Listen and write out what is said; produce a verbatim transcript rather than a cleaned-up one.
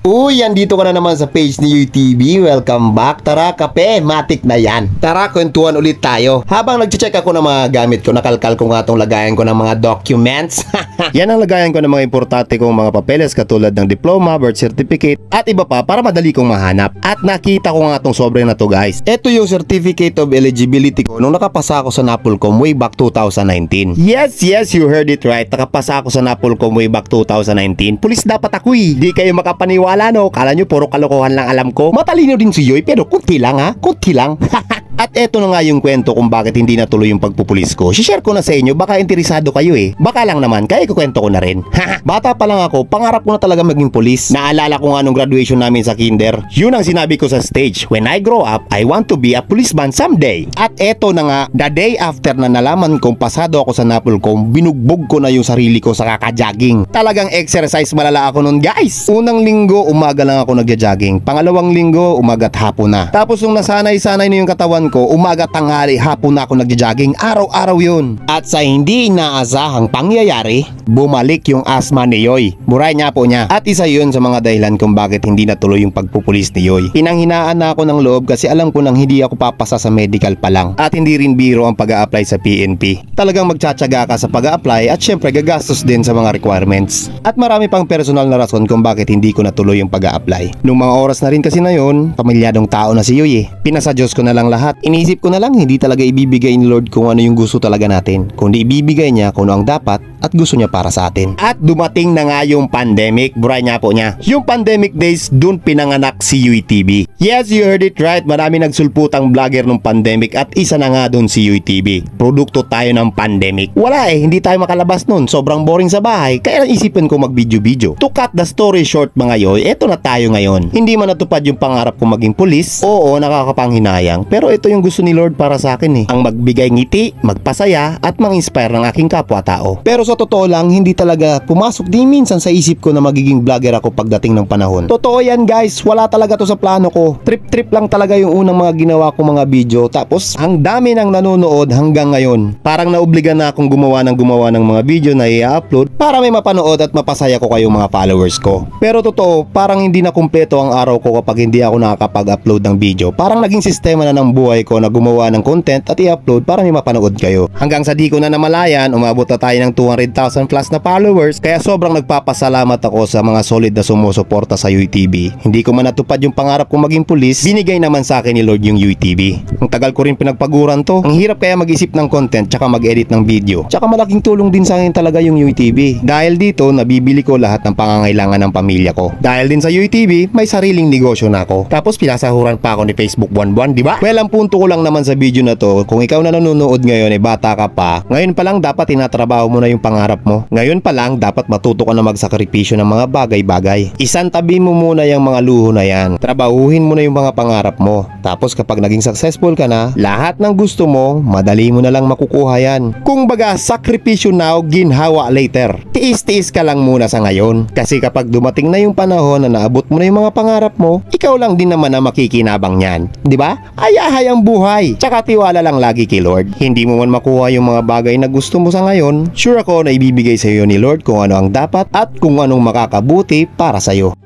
Uy, andito ka na naman sa page ni U T V. Welcome back. Tara, kape, matik na yan. Tara, kwentuhan ulit tayo. Habang nagche-check ako ng mga gamit ko, nakalkal ko nga itong lagayan ko ng mga documents. Yan ang lagayan ko ng mga importante kong mga papeles katulad ng diploma, birth certificate, at iba pa para madali kong mahanap. At nakita ko nga itong sobre na to, guys. Ito yung certificate of eligibility ko nung nakapasa ako sa NAPOLCOM way back two thousand nineteen. Yes, yes, you heard it right. Nakapasa ako sa NAPOLCOM way back two thousand nineteen. Pulis dapat ako eh. Di kayo makapaniwala. Wala no, kala nyo puro kalokohan lang alam ko. Matalino din si Yoy pero kunti lang ha, kunti lang. At eto na nga yung kwento kung bakit hindi natuloy yung pagpupulis ko. Si-share ko na sa inyo, baka interesado kayo eh. Baka lang naman, kaya ikukwento ko na rin. Bata pa lang ako, pangarap ko na talaga maging pulis. Naalala ko nga nung graduation namin sa kinder. Yun ang sinabi ko sa stage, when I grow up, I want to be a policeman someday. At eto na nga, the day after na nalaman kong pasado ako sa NAPOLCOM, binugbog ko na yung sarili ko sa kaka-jogging. Talagang exercise malala ako nun, guys. Unang linggo, umaga lang ako nagja-jogging. Pangalawang linggo, umaga at hapon na. Tapos nung nasanay-sanay na yung katawan ko, umaga, tanghali, hapon na ako nagja-jogging. Araw-araw yun. At sa hindi inaasahang pangyayari, bumalik yung asthma ni Yoy. Buray niya po niya. At isa yun sa mga dahilan kung bakit hindi natuloy yung pagpupulis ni Yoy. Hinanghinaan na ako ng loob kasi alam ko nang hindi ako papasa sa medical pa lang. At hindi rin biro ang pag-a-apply sa P N P. Talagang magtsatsaga ka sa pag-a-apply at syempre gagastos din sa mga requirements. At marami pang personal na rason kung bakit hindi ko natuloy yung pag-a-apply. Nung mga oras na rin kasi na yun, pamilyadong tao na si Yoy eh. Pinasa Diyos ko na lang lahat. Inisip ko na lang hindi talaga ibibigay ni Lord kung ano yung gusto talaga natin, kundi ibibigay niya kung ano ang dapat at gusto niya para sa atin. At dumating na nga yung pandemic. Buray niya po niya. Yung pandemic days, dun pinanganak si U T V. Yes, you heard it right. Marami nagsulputang vlogger nung pandemic at isa na nga dun si U T V. Produkto tayo ng pandemic. Wala eh, hindi tayo makalabas nun. Sobrang boring sa bahay. Kaya lang isipin ko mag-video-video. To cut the story short mga yoy, eto na tayo ngayon. Hindi man natupad yung pangarap ko maging pulis. Oo, nakakapanghinayang. Pero ito yung gusto ni Lord para sa akin eh. Ang magbigay ngiti, magpasaya at mang-inspire ng aking kapwa-tao. Pero sa totoo lang, hindi talaga pumasok din minsan sa isip ko na magiging vlogger ako pagdating ng panahon. Totoo yan guys, wala talaga to sa plano ko. Trip-trip lang talaga yung unang mga ginawa ko mga video. Tapos, ang dami nang nanonood hanggang ngayon. Parang naobliga na akong gumawa ng gumawa ng mga video na i-upload para may mapanood at mapasaya ko kayong mga followers ko. Pero totoo, parang hindi na kumpleto ang araw ko kapag hindi ako nakakapag-upload ng video. Parang naging sistema na ng buhay ko na gumawa ng content at i-upload para may mapanood kayo. Hanggang sa di ko na namalayan, umabot na tayo ng two hundred thousand plus na followers, kaya sobrang nagpapasalamat ako sa mga solid na sumusuporta sa U T V. Hindi ko man natupad yung pangarap kong maging pulis, binigay naman sa akin ni Lord yung U T V. Ang tagal ko rin pinagpaguran to. Ang hirap kaya mag-isip ng content tsaka mag-edit ng video. Tsaka malaking tulong din sa akin talaga yung U T V. Dahil dito, nabibili ko lahat ng pangangailangan ng pamilya ko. Dahil din sa U T V, may sariling negosyo na ako. Tapos pinasahuran pa ako ni Facebook buwan-buwan, di ba? Well, ang punto ko lang naman sa video na to, kung ikaw na nanonood ngayon ay bata ka pa, ngayon pa lang dapat tinatrabaho mo na yung pangarap mo. Ngayon pa lang dapat matuto ka na magsakripisyo ng mga bagay-bagay. Isantabi mo muna yung mga luho na yan. Trabahuhin mo na yung mga pangarap mo. Tapos kapag naging successful ka na, lahat ng gusto mo, madali mo na lang makukuha yan. Kung baga, sakripisyo now, ginhawa later. Tiis-tiis ka lang muna sa ngayon. Kasi kapag dumating na yung panahon na naabot mo na yung mga pangarap mo, ikaw lang din naman na makikinabang yan. Di ba? Ayahay ang buhay. Tsaka tiwala lang lagi kay Lord. Hindi mo man makuha yung mga bagay na gusto mo sa ngayon, sure ako na ibibigay sa iyo ni Lord kung ano ang dapat at kung anong makakabuti para sa iyo.